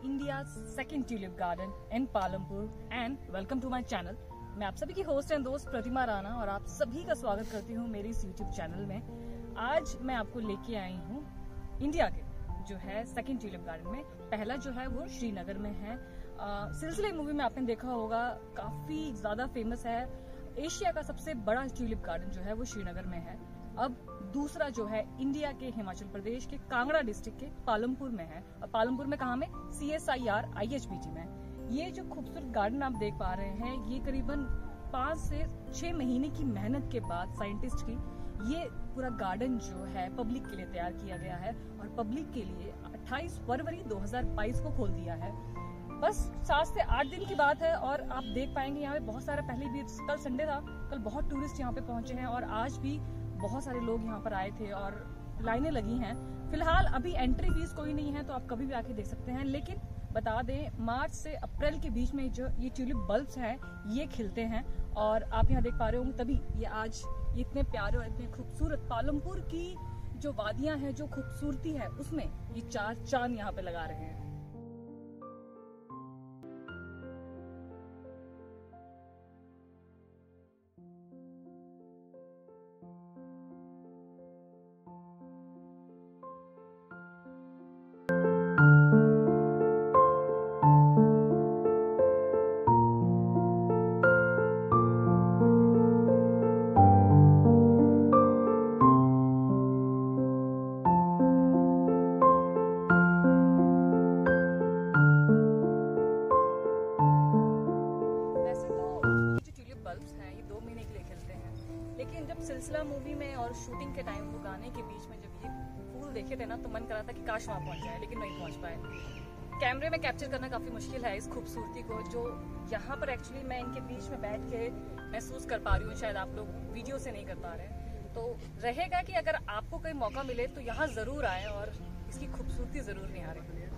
India second tulip garden in Palampur and welcome to my channel. मैं आप सभी की होस्ट एंड दोस्त प्रतिमा राणा और आप सभी का स्वागत करती हूँ मेरे इस यूट्यूब चैनल में। आज मैं आपको लेके आई हूँ इंडिया के जो है सेकंड ट्यूलिप गार्डन में। पहला जो है वो श्रीनगर में है। सिलसिले मूवी में आपने देखा होगा, काफी ज्यादा फेमस है। एशिया का सबसे बड़ा ट्यूलिप गार्डन जो है वो श्रीनगर में है। अब दूसरा जो है इंडिया के हिमाचल प्रदेश के कांगड़ा डिस्ट्रिक्ट के पालमपुर में है। और पालमपुर में कहाँ में? CSIR IHBT में। ये जो खूबसूरत गार्डन आप देख पा रहे हैं, ये करीबन 5 से 6 महीने की मेहनत के बाद साइंटिस्ट की ये पूरा गार्डन जो है पब्लिक के लिए तैयार किया गया है और पब्लिक के लिए 28 फरवरी 2022 को खोल दिया है। बस 7 से 8 दिन की बात है और आप देख पाएंगे यहाँ पे बहुत सारा, पहले भी कल संडे था, कल बहुत टूरिस्ट यहाँ पे पहुंचे हैं और आज भी बहुत सारे लोग यहाँ पर आए थे और लाइनें लगी हैं। फिलहाल अभी एंट्री फीस कोई नहीं है, तो आप कभी भी आके देख सकते हैं। लेकिन बता दें, मार्च से अप्रैल के बीच में जो ये ट्यूलिप बल्ब्स हैं ये खिलते हैं और आप यहाँ देख पा रहे होंगे। तभी ये आज ये इतने प्यारे और इतने खूबसूरत पालमपुर की जो वादियां हैं, जो खूबसूरती है, उसमें ये 4 चांद यहाँ पे लगा रहे हैं। लेकिन जब सिलसिला मूवी में और शूटिंग के टाइम, वो गाने के बीच में जब ये फूल देखे थे ना, तो मन करा था कि काश वहाँ पहुँच जाए, लेकिन नहीं पहुँच पाए। कैमरे में कैप्चर करना काफ़ी मुश्किल है इस खूबसूरती को, जो यहाँ पर एक्चुअली मैं इनके बीच में बैठ के महसूस कर पा रही हूँ। शायद आप लोग वीडियो से नहीं कर पा रहे। तो रहेगा कि अगर आपको कोई मौका मिले तो यहाँ ज़रूर आए और इसकी खूबसूरती ज़रूर निहारें।